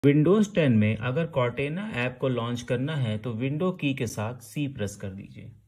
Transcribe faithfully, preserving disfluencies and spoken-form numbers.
Windows ten में अगर कॉर्टेना app को लॉन्च करना है तो विंडो की के साथ सी प्रेस कर दीजिए।